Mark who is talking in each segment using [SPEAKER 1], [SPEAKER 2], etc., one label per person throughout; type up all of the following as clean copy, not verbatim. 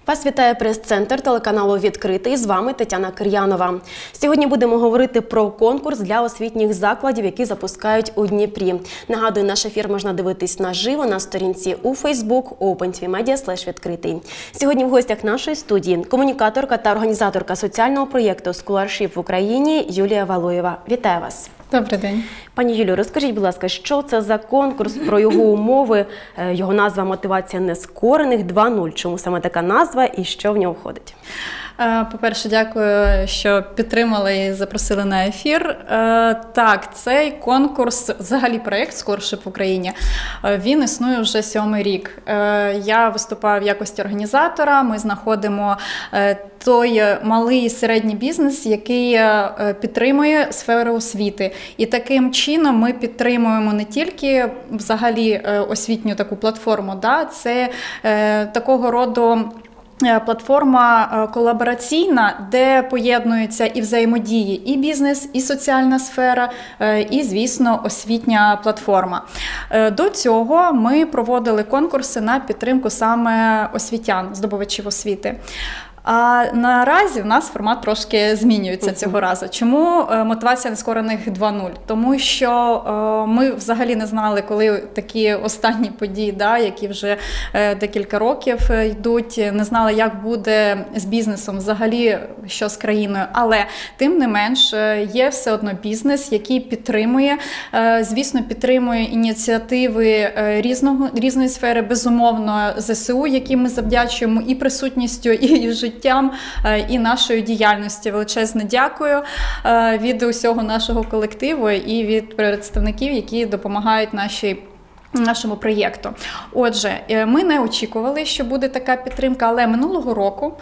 [SPEAKER 1] Вас вітає прес-центр телеканалу «Відкритий». З вами Тетяна Кир'янова. Сьогодні будемо говорити про конкурс для освітніх закладів, які запускають у Дніпрі. Нагадую, наш ефір можна дивитись наживо на сторінці у Facebook opentvmedia/відкритий. Сьогодні в гостях нашої студії комунікаторка та організаторка соціального проєкту «Scholarship в Україні» Юлія Валуєва. Вітаю вас!
[SPEAKER 2] Добрий день.
[SPEAKER 1] Пані Юлію, розкажіть, будь ласка, що це за конкурс, про його умови, його назва «Мотивація нескорених 2.0». Чому саме така назва і що в нього входить?
[SPEAKER 2] По-перше, дякую, що підтримали і запросили на ефір. Так, цей конкурс, взагалі проєкт «Scholarship в Україні», він існує вже 7-й рік. Я виступаю в якості організатора, ми знаходимо той малий і середній бізнес, який підтримує сферу освіти. І таким чином ми підтримуємо не тільки взагалі освітню таку платформу, це такого роду платформа колабораційна, де поєднуються і взаємодії, і бізнес, і соціальна сфера, і, звісно, освітня платформа. До цього ми проводили конкурси на підтримку саме освітян, здобувачів освіти. А наразі в нас формат трошки змінюється цього разу. Чому мотивація нескорених 2.0? Тому що ми взагалі не знали, коли такі останні події, які вже декілька років йдуть, не знали, як буде з бізнесом, взагалі, що з країною. Але, тим не менш, є все одно бізнес, який підтримує, звісно, підтримує ініціативи різної сфери, безумовно, ЗСУ, яким ми завдячуємо і присутністю, і життям, і нашої діяльності. Величезне дякую від усього нашого колективу і від представників, які допомагають нашому проєкту. Отже, ми не очікували, що буде така підтримка, але минулого року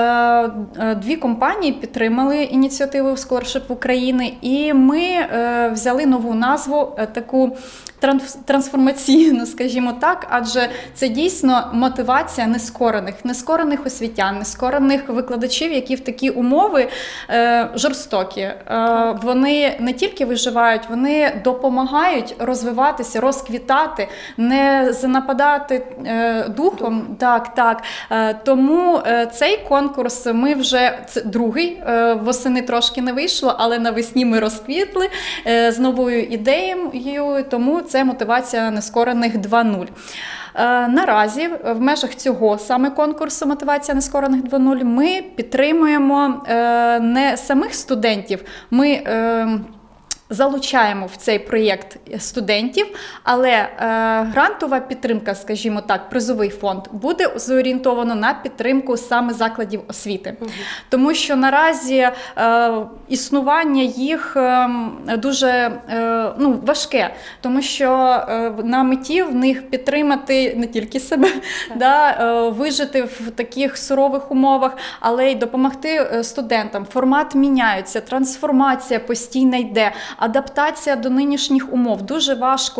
[SPEAKER 2] дві компанії підтримали ініціативу Scholarship в Україні, і ми взяли нову назву, таку трансформаційну, скажімо так, адже це дійсно мотивація нескорених освітян, нескорених викладачів, які в такі умови жорстокі. Вони не тільки виживають, вони допомагають розвиватися, розквітати, не занападати духом. Так. Тому цей конкурс ми вже, це другий, восени трошки не вийшло, але навесні ми розквітли з новою ідеєю, тому це мотивація нескорених 2.0. Наразі в межах цього саме конкурсу «Мотивація нескорених 2.0» ми підтримуємо не самих студентів, ми залучаємо в цей проєкт студентів, але грантова підтримка, скажімо так, призовий фонд, буде зорієнтовано на підтримку саме закладів освіти. Тому що наразі існування їх дуже важке, тому що на меті в них підтримати не тільки себе, вижити в таких сурових умовах, але й допомогти студентам. Формат міняється, трансформація постійно йде. Адаптація до нинішніх умов. Дуже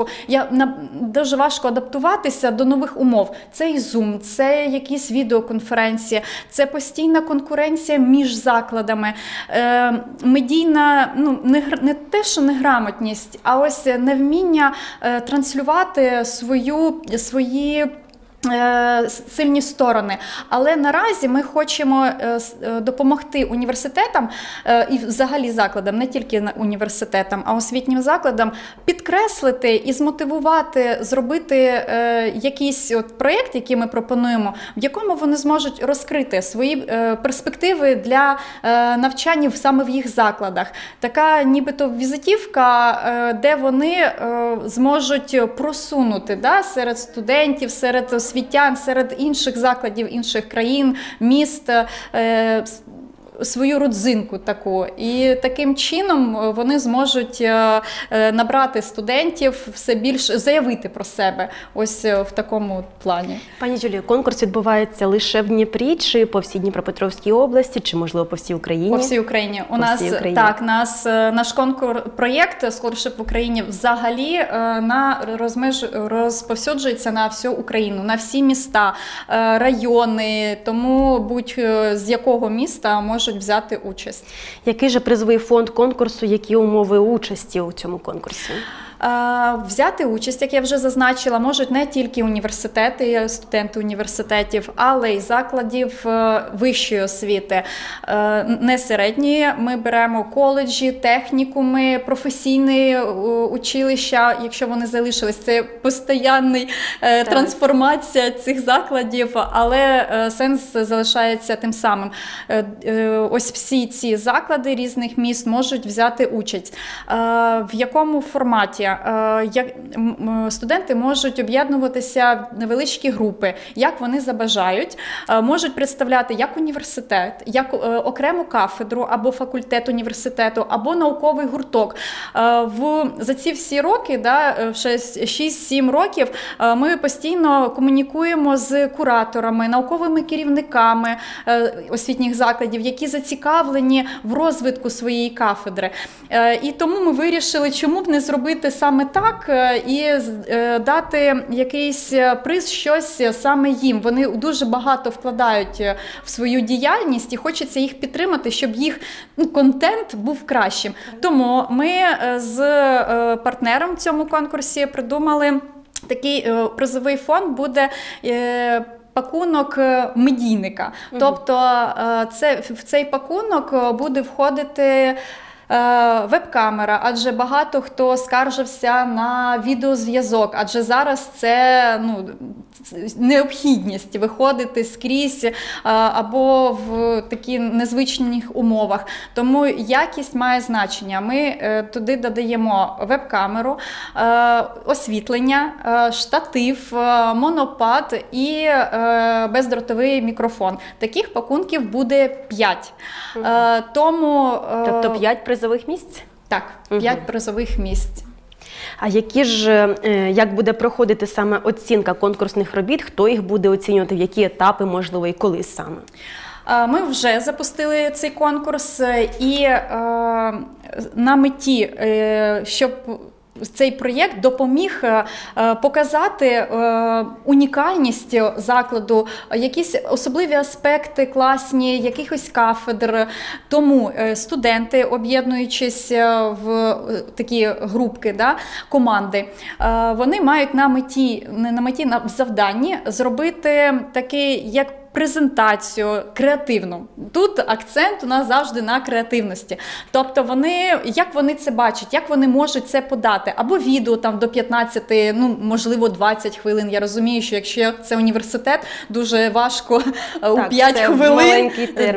[SPEAKER 2] важко адаптуватися до нових умов. Це і Zoom, це якісь відеоконференції, це постійна конкуренція між закладами, медійна, не те, що неграмотність, а ось невміння транслювати свої сильні сторони. Але наразі ми хочемо допомогти університетам і взагалі закладам, не тільки університетам, а освітнім закладам, підкреслити і змотивувати, зробити якийсь проєкт, який ми пропонуємо, в якому вони зможуть розкрити свої перспективи для навчання саме в їх закладах. Така нібито візитівка, де вони зможуть просунути серед студентів, серед освітян, серед інших закладів, інших країн, міст, свою родзинку таку. І таким чином вони зможуть набрати студентів, все більше заявити про себе ось в такому плані.
[SPEAKER 1] Пані Юлію, конкурс відбувається лише в Дніпрі, чи по всій Дніпропетровській області, чи, можливо, по всій Україні?
[SPEAKER 2] По всій Україні. Наш проєкт «Scholarship в Україні» взагалі розповсюджується на всю Україну, на всі міста, райони, тому будь-з якого міста можуть взяти участь.
[SPEAKER 1] Який же призовий фонд конкурсу, які умови участі у цьому конкурсі?
[SPEAKER 2] Взяти участь, як я вже зазначила, можуть не тільки університети, студенти університетів, але й закладів вищої освіти, не середньої. Ми беремо коледжі, технікуми, професійні училища, якщо вони залишились. Це постійна трансформація цих закладів, але сенс залишається тим самим. Ось всі ці заклади різних міст можуть взяти участь. В якому форматі? Студенти можуть об'єднуватися в невеличкі групи, як вони забажають, можуть представляти як університет, як окрему кафедру або факультет університету, або науковий гурток. За ці всі роки, 6-7 років, ми постійно комунікуємо з кураторами, науковими керівниками освітніх закладів, які зацікавлені в розвитку своєї кафедри. І тому ми вирішили, чому б не зробити саме так і дати якийсь приз, щось саме їм. Вони дуже багато вкладають в свою діяльність і хочеться їх підтримати, щоб їх контент був кращим. Тому ми з партнером в цьому конкурсі придумали такий призовий фонд, буде пакунок медійника. Тобто в цей пакунок буде входити веб-камера, адже багато хто скаржився на відеозв'язок, адже зараз це необхідність виходити скрізь або в такі незвичних умовах. Тому якість має значення. Ми туди додаємо веб-камеру, освітлення, штатив, монопад і бездротовий мікрофон. Таких пакунків буде 5.
[SPEAKER 1] Тобто 5 призових місць?
[SPEAKER 2] Так, 5 призових місць.
[SPEAKER 1] А як буде проходити саме оцінка конкурсних робіт, хто їх буде оцінювати, в які етапи, можливо, і коли саме?
[SPEAKER 2] Ми вже запустили цей конкурс і на меті, щоб цей проєкт допоміг показати унікальність закладу, якісь особливі аспекти класні, якихось кафедр. Тому студенти, об'єднуючись в такі групки, команди, вони мають на завданні зробити такий, як презентацію креативну. Тут акцент у нас завжди на креативності. Тобто як вони це бачать, як вони можуть це подати. Або відео до 15, можливо 20 хвилин. Я розумію, що якщо це університет, дуже важко у 5 хвилин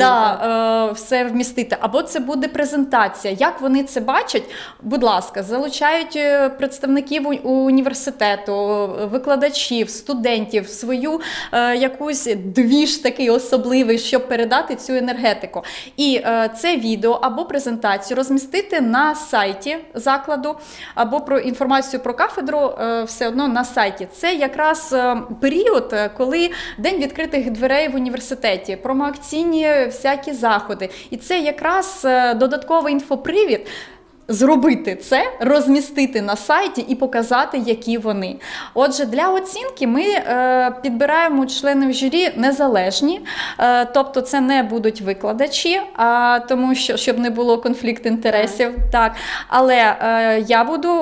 [SPEAKER 2] все вмістити. Або це буде презентація. Як вони це бачать? Будь ласка, залучають представників університету, викладачів, студентів, свою якусь двіж такий особливий, щоб передати цю енергетику. І це відео або презентацію розмістити на сайті закладу, або про інформацію про кафедру все одно на сайті. Це якраз період, коли День відкритих дверей в університеті, промоакційні всякі заходи. І це якраз додатковий інфопривід зробити це, розмістити на сайті і показати, які вони. Отже, для оцінки ми підбираємо членів журі незалежні, тобто це не будуть викладачі, тому що, щоб не було конфлікту інтересів. Так. Але я буду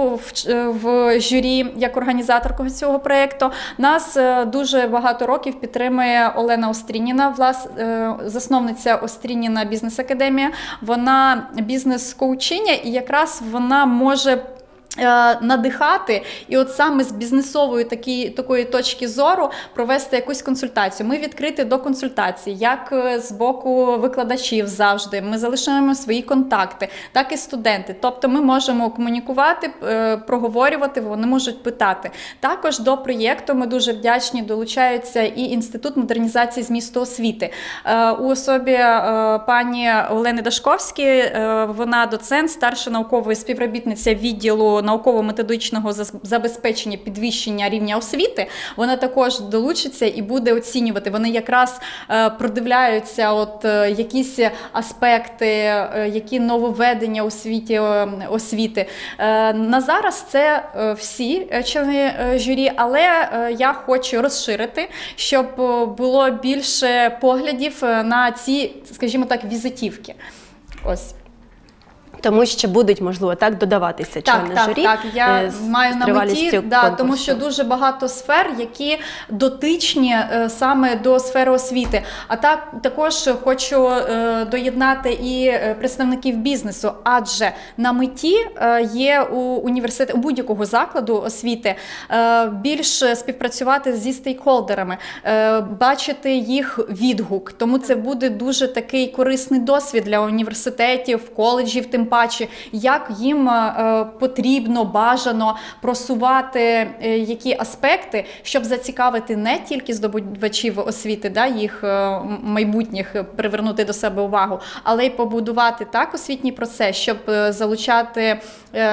[SPEAKER 2] в журі як організаторка цього проєкту. Нас дуже багато років підтримує Олена Острініна, засновниця Острініна бізнес-академія. Вона бізнес-коучиня, і якраз вона може надихати і от саме з бізнесової такої точки зору провести якусь консультацію. Ми відкриті до консультацій, як з боку викладачів завжди. Ми залишаємо свої контакти, так і студенти. Тобто ми можемо комунікувати, проговорювати, вони можуть питати. Також до проєкту ми дуже вдячні, долучаються і Інститут модернізації змісту освіти. У особі пані Олени Дашковської, вона доцент, старша науковий співробітниця відділу науково-методичного забезпечення підвищення рівня освіти, вона також долучиться і буде оцінювати. Вони якраз продивляються якісь аспекти, які нововведення у світі освіти. На зараз це всі члени журі, але я хочу розширити, щоб було більше поглядів на ці, скажімо так, візитівки. Ось.
[SPEAKER 1] Тому що будуть, можливо, так додаватися члени журі.
[SPEAKER 2] Так, я маю на меті, тому що
[SPEAKER 1] конкурсу.
[SPEAKER 2] дуже багато сфер, які дотичні саме до сфери освіти. А також хочу доєднати і представників бізнесу, адже на меті є у будь-якого закладу освіти більш співпрацювати зі стейкхолдерами, бачити їх відгук. Тому це буде дуже такий корисний досвід для університетів, коледжів, тим паче, як їм потрібно, бажано просувати які аспекти, щоб зацікавити не тільки здобувачів освіти, їх майбутніх, привернути до себе увагу, але й побудувати так освітній процес, щоб залучати,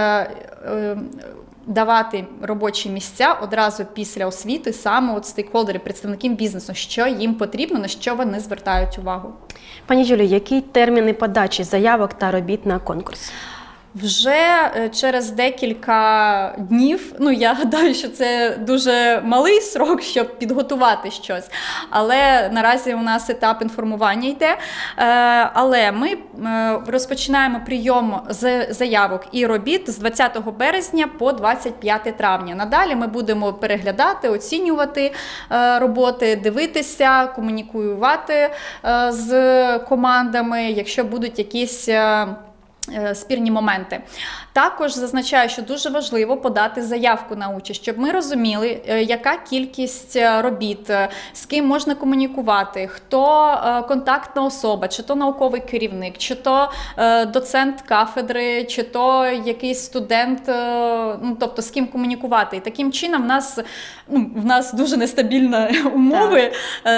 [SPEAKER 2] давати робочі місця одразу після освіти саме стейкхолдери, представникам бізнесу, що їм потрібно, на що вони звертають увагу.
[SPEAKER 1] Пані Юлію, які терміни подачі заявок та робіт на конкурс?
[SPEAKER 2] Вже через декілька днів, я гадаю, що це дуже малий срок, щоб підготувати щось, але наразі у нас етап інформування йде, але ми розпочинаємо прийом заявок і робіт з 20 березня по 25 травня. Надалі ми будемо переглядати, оцінювати роботи, дивитися, комунікувати з командами, якщо будуть якісь спірні моменти. Також зазначаю, що дуже важливо подати заявку на участь, щоб ми розуміли, яка кількість робіт, з ким можна комунікувати, хто контактна особа, чи то науковий керівник, чи то доцент кафедри, чи то якийсь студент, тобто з ким комунікувати. І таким чином в нас дуже нестабільні умови,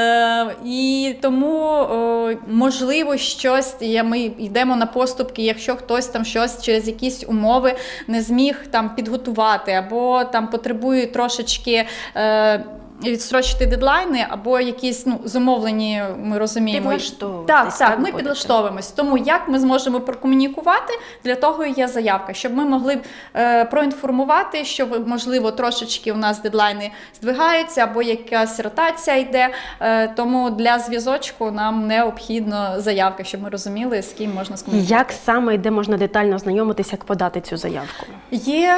[SPEAKER 2] і тому можливо щось, ми йдемо на поступки, якщо хтось там щось через якісь умови не зміг там підготувати, або там потребує трошечки відстрочити дедлайни, або якісь зумовлені, ми розуміємо. Так, ми підлаштовуємось. Тому як ми зможемо прокомунікувати, для того і є заявка, щоб ми могли проінформувати, що, можливо, трошечки у нас дедлайни здвигаються, або якась ротація йде. Тому для зв'язочку нам необхідна заявка, щоб ми розуміли, з ким можна скомунікувати.
[SPEAKER 1] Як саме, де можна детально ознайомитися, як подати цю заявку?
[SPEAKER 2] Є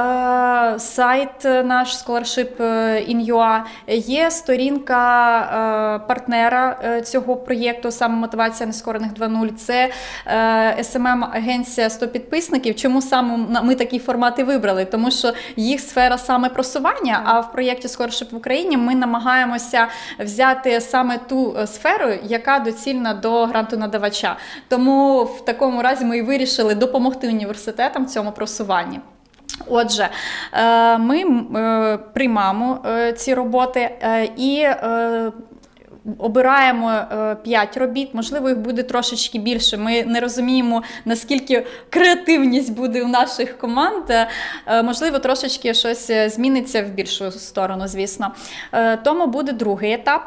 [SPEAKER 2] сайт наш Scholarship.in.ua, є сторінка партнера цього проєкту «Саме мотивація нескорених 2.0». Це SMM-агенція 100 підписників. Чому саме ми такі формати вибрали? Тому що їх сфера саме просування, а в проєкті Scholarship в Україні ми намагаємося взяти саме ту сферу, яка доцільна до грантонадавача. Тому в такому разі ми і вирішили допомогти університетам в цьому просуванні. Отже, ми приймаємо ці роботи і обираємо 5 робіт, можливо, їх буде трошечки більше. Ми не розуміємо, наскільки креативність буде у наших команд. Можливо, трошечки щось зміниться в більшу сторону, звісно. Тому буде другий етап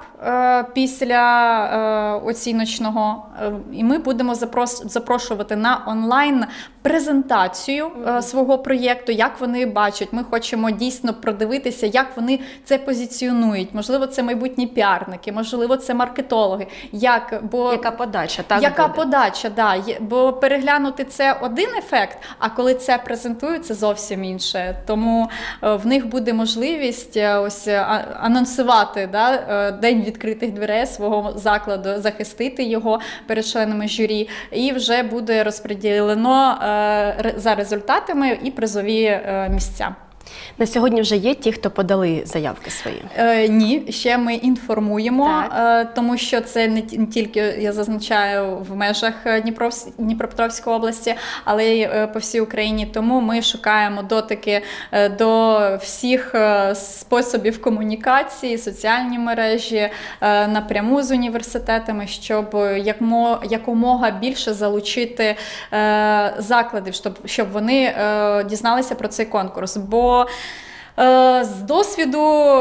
[SPEAKER 2] після оціночного. І ми будемо запрошувати на онлайн-презентацію свого проєкту, як вони бачать. Ми хочемо дійсно продивитися, як вони це позиціонують. Можливо, це майбутні піарники, можливо, це маркетологи. Яка
[SPEAKER 1] подача, так?
[SPEAKER 2] Яка подача, да. Бо переглянути це один ефект, а коли це презентують, це зовсім інше. Тому в них буде можливість анонсувати день відкритих дверей свого закладу, захистити його перед членами журі, і вже буде розподілено за результатами і призові місця.
[SPEAKER 1] На сьогодні вже є ті, хто подали заявки свої?
[SPEAKER 2] Ні, ще ми інформуємо, тому що це не тільки, я зазначаю, в межах Дніпропетровської області, але й по всій Україні. Тому ми шукаємо дотики до всіх способів комунікації, соціальні мережі, напряму з університетами, щоб якомога більше залучити закладів, щоб вони дізналися про цей конкурс. Бо з досвіду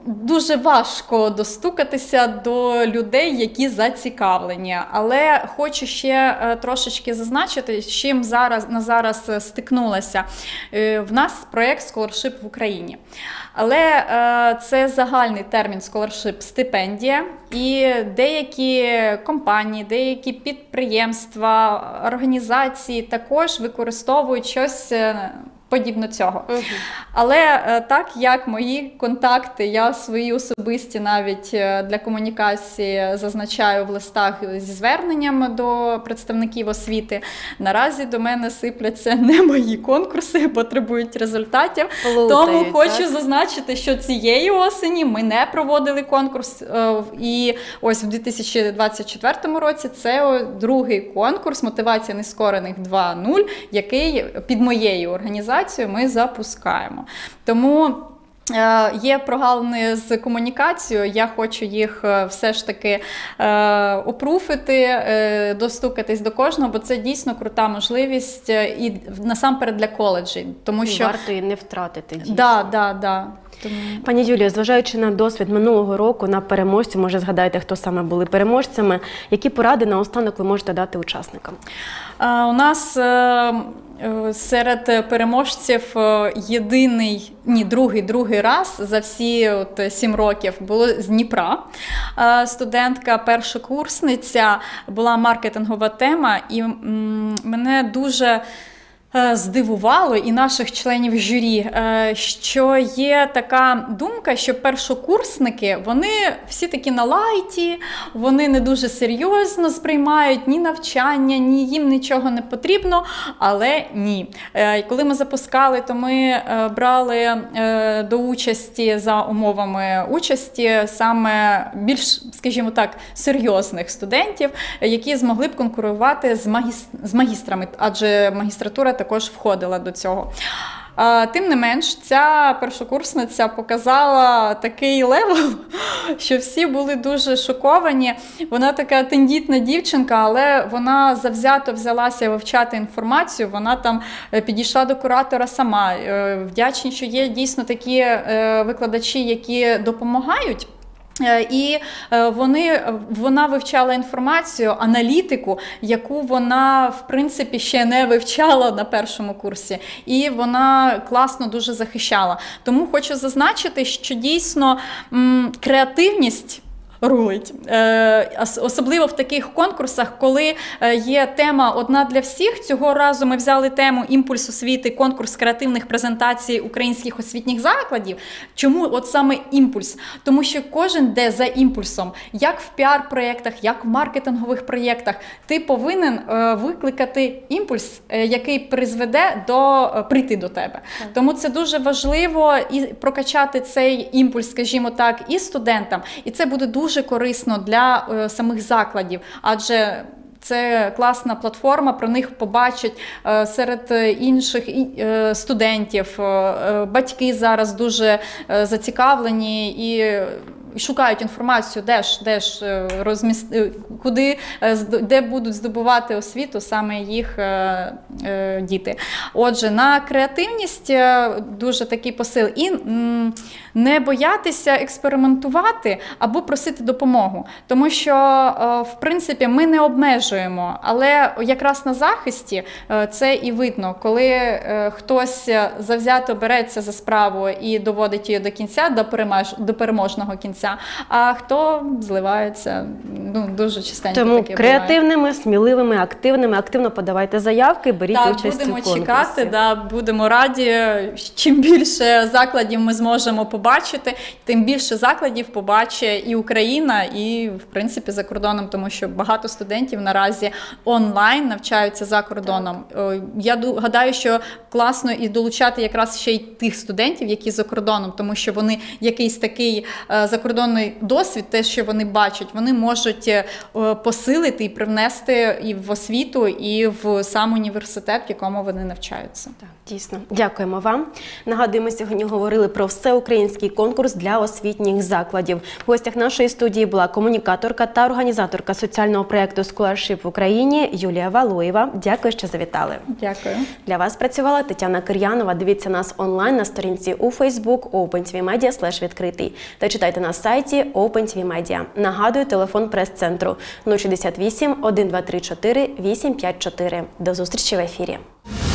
[SPEAKER 2] дуже важко достукатися до людей, які зацікавлені. Але хочу ще трошечки зазначити, з чим зараз стикнулася. В нас проєкт Scholarship в Україні. Але це загальний термін Scholarship – стипендія. І деякі компанії, деякі підприємства, організації також використовують щось подібно цього. Але так як мої контакти, я свої особисті навіть для комунікації зазначаю в листах зі зверненням до представників освіти, наразі до мене сипляться не мої конкурси, потребують результатів. Тому хочу зазначити, що цієї осені ми не проводили конкурс. І ось в 2024 році це другий конкурс «Мотивація нескорених 2.0», який під моєю організацією ми запускаємо. Тому є прогалини з комунікацією, я хочу їх все ж таки опруфити, достукатись до кожного, бо це дійсно крута можливість і насамперед для коледжів. Тому що
[SPEAKER 1] варто її не втратити. Дійсно.
[SPEAKER 2] Да. Тому...
[SPEAKER 1] Пані Юлію, зважаючи на досвід минулого року, на переможців, може згадаєте, хто саме були переможцями, які поради наостанок ви можете дати учасникам?
[SPEAKER 2] У нас серед переможців другий раз за всі 7 років було з Дніпра. Студентка, першокурсниця, була маркетингова тема, і мене дуже здивувало і наших членів журі, що є така думка, що першокурсники, вони всі такі на лайті, вони не дуже серйозно сприймають ні навчання, ні їм нічого не потрібно, але ні. Коли ми запускали, то ми брали до участі за умовами участі саме більш, скажімо так, серйозних студентів, які змогли б конкурувати з магістрами, адже магістратура також входила до цього. Тим не менш, ця першокурсниця показала такий левел, що всі були дуже шоковані. Вона така тендітна дівчинка, але вона завзято взялася вивчати інформацію, вона там підійшла до куратора сама. Вдячні, що є дійсно такі викладачі, які допомагають. І вона вивчала інформацію, аналітику, яку вона, в принципі, ще не вивчала на першому курсі. І вона класно дуже захищала. Тому хочу зазначити, що дійсно креативність рулить. Особливо в таких конкурсах, коли є тема одна для всіх. Цього разу ми взяли тему «Імпульс освіти», конкурс креативних презентацій українських освітніх закладів. Чому от саме імпульс? Тому що кожен йде за імпульсом. Як в піар-проєктах, як в маркетингових проєктах. Ти повинен викликати імпульс, який призведе прийти до тебе. Тому це дуже важливо і прокачати цей імпульс, скажімо так, і студентам. І це буде дуже корисно для самих закладів, адже це класна платформа, про них побачать серед інших студентів. Батьки зараз дуже зацікавлені і шукають інформацію, де будуть здобувати освіту саме їх діти. Отже, на креативність дуже такий посил. І не боятися експериментувати або просити допомогу. Тому що, в принципі, ми не обмежуємо. Але якраз на захисті це і видно, коли хтось завзято береться за справу і доводить її до кінця, до переможного кінця, а хто зливається, дуже частенько
[SPEAKER 1] тому
[SPEAKER 2] таке
[SPEAKER 1] креативними,
[SPEAKER 2] буває.
[SPEAKER 1] сміливими, активно подавайте заявки, беріть участь у конкурсі.
[SPEAKER 2] Будемо чекати, будемо раді. Чим більше закладів ми зможемо побачити, тим більше закладів побачить і Україна, і, в принципі, за кордоном, тому що багато студентів наразі онлайн навчаються за кордоном. Я гадаю, що класно і долучати якраз ще й тих студентів, які за кордоном, тому що вони якийсь такий закордонний закордонний досвід, те, що вони бачать, вони можуть посилити і привнести і в освіту, і в сам університет, в якому вони навчаються.
[SPEAKER 1] Так, дійсно. Дякуємо вам. Нагадую, ми сьогодні говорили про всеукраїнський конкурс для освітніх закладів. В гостях нашої студії була комунікаторка та організаторка соціального проєкту Scholarship в Україні Юлія Валуєва. Дякую, що завітали.
[SPEAKER 2] Дякую.
[SPEAKER 1] Для вас працювала Тетяна Кир'янова. Дивіться нас онлайн на сторінці у Facebook OpenTVMedia/відкритий та читайте на сайті OpenTVMedia. Нагадую, телефон прес-центру 068 1234 854. До зустрічі в ефірі.